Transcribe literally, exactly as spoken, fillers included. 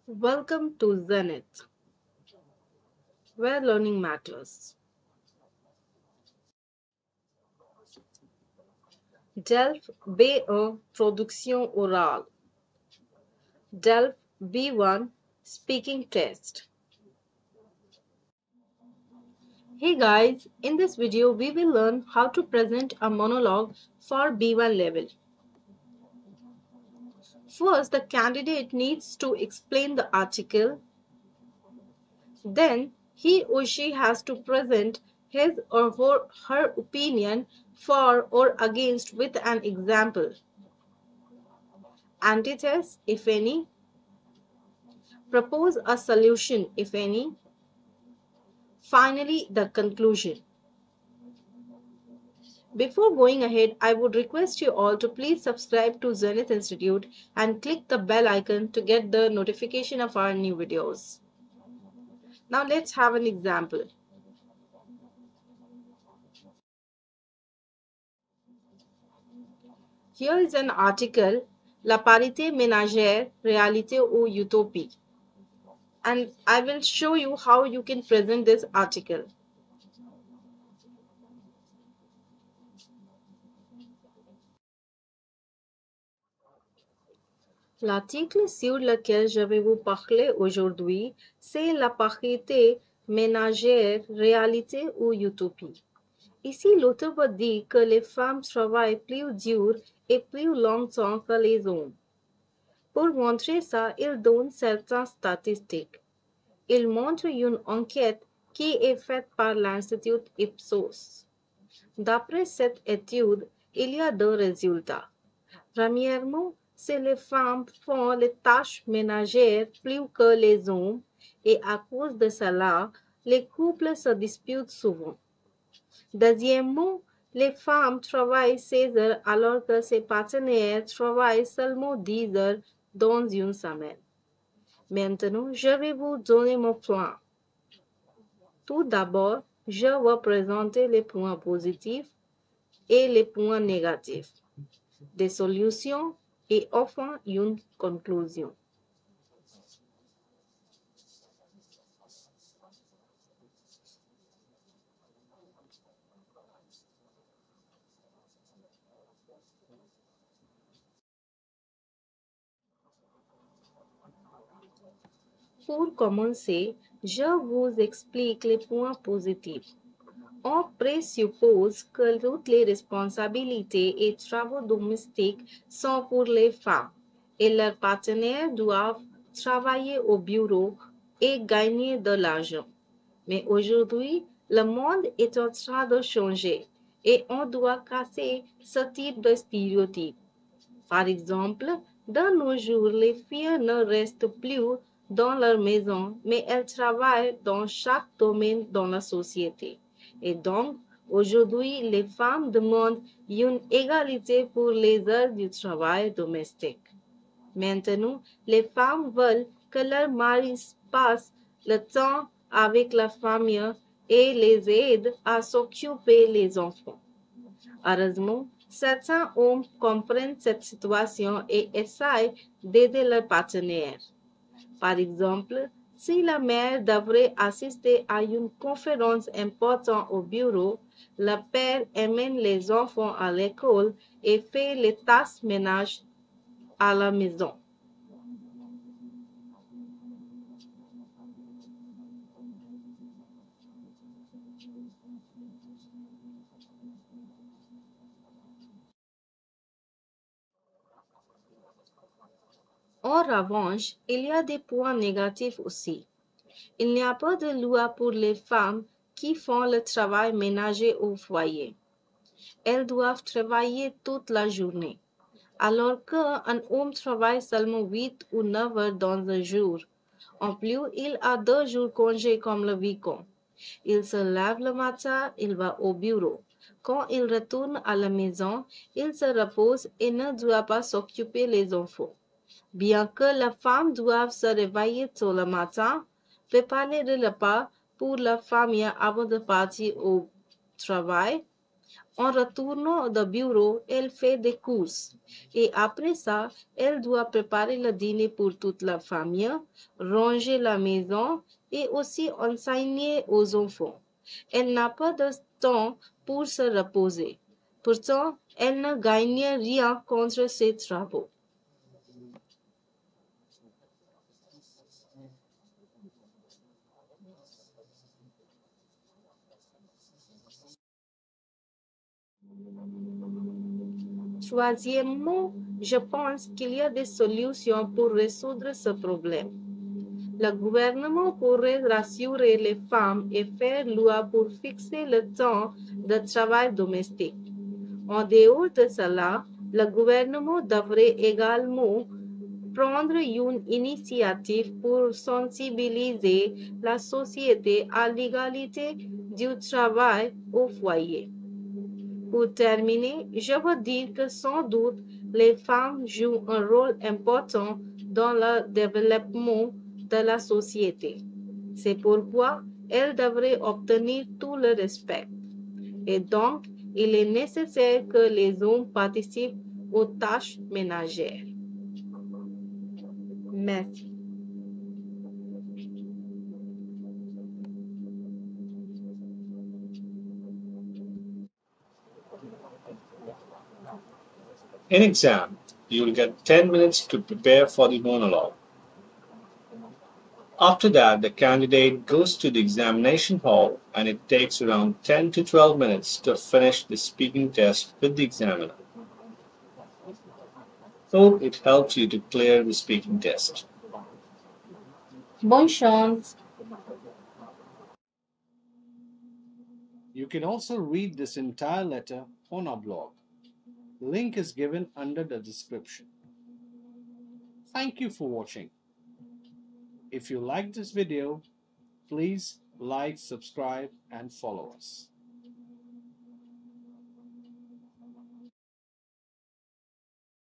Welcome to Zenith, where learning matters. DELF B one Production Orale. DELF B one Speaking Test. Hey guys, in this video we will learn how to present a monologue for B one level. First, the candidate needs to explain the article. Then, he or she has to present his or her, her opinion for or against with an example. Antithesis, if any. Propose a solution, if any. Finally, the conclusion. Before going ahead, I would request you all to please subscribe to Zenith Institute and click the bell icon to get the notification of our new videos. Now let's have an example. Here is an article, La parité ménagère, réalité ou utopie. And I will show you how you can present this article. L'article sur lequel je vais vous parler aujourd'hui, c'est la parité ménagère, réalité ou utopie. Ici, l'auteur va dire que les femmes travaillent plus dur et plus longtemps que les hommes. Pour montrer ça, il donne certaines statistiques. Il montre une enquête qui est faite par l'Institut Ipsos. D'après cette étude, il y a deux résultats. Premièrement, c'est les femmes font les tâches ménagères plus que les hommes et à cause de cela, les couples se disputent souvent. Deuxièmement, les femmes travaillent seize heures alors que ses partenaires travaillent seulement dix heures dans une semaine. Maintenant, je vais vous donner mon plan. Tout d'abord, je vais présenter les points positifs et les points négatifs, des solutions et enfin une conclusion. Pour commencer, je vous explique les points positifs. On présuppose que toutes les responsabilités et travaux domestiques sont pour les femmes et leurs partenaires doivent travailler au bureau et gagner de l'argent. Mais aujourd'hui, le monde est en train de changer et on doit casser ce type de stéréotype. Par exemple, de nos jours, les filles ne restent plus dans leur maison, mais elles travaillent dans chaque domaine dans la société. Et donc, aujourd'hui, les femmes demandent une égalité pour les heures du travail domestique. Maintenant, les femmes veulent que leurs maris passent le temps avec la famille et les aident à s'occuper des enfants. Heureusement, certains hommes comprennent cette situation et essayent d'aider leurs partenaires. Par exemple, si la mère devrait assister à une conférence importante au bureau, le père emmène les enfants à l'école et fait les tâches ménage à la maison. En revanche, il y a des points négatifs aussi. Il n'y a pas de loi pour les femmes qui font le travail ménager au foyer. Elles doivent travailler toute la journée, alors qu'un homme travaille seulement huit ou neuf heures dans un jour. En plus, il a deux jours congé comme le week-end. Il se lève le matin, il va au bureau. Quand il retourne à la maison, il se repose et ne doit pas s'occuper des enfants. Bien que la femme doive se réveiller tôt le matin, préparer le repas pour la famille avant de partir au travail, En retournant au bureau, elle fait des courses. Et après ça, elle doit préparer le dîner pour toute la famille, ranger la maison et aussi enseigner aux enfants. Elle n'a pas de temps pour se reposer. Pourtant, elle ne gagne rien contre ses travaux. Troisièmement, je pense qu'il y a des solutions pour résoudre ce problème. Le gouvernement pourrait rassurer les femmes et faire loi pour fixer le temps de travail domestique. En dehors de cela, le gouvernement devrait également prendre une initiative pour sensibiliser la société à l'égalité du travail au foyer. Pour terminer, je veux dire que sans doute, les femmes jouent un rôle important dans le développement de la société. C'est pourquoi elles devraient obtenir tout le respect. Et donc, il est nécessaire que les hommes participent aux tâches ménagères. Merci. In exam, you'll get ten minutes to prepare for the monologue. After that, the candidate goes to the examination hall and it takes around ten to twelve minutes to finish the speaking test with the examiner. Hope it helps you to clear the speaking test. Bonne chance. You can also read this entire letter on our blog. Link is given under the description. Thank you for watching. If you like this video, please like, subscribe, and follow us.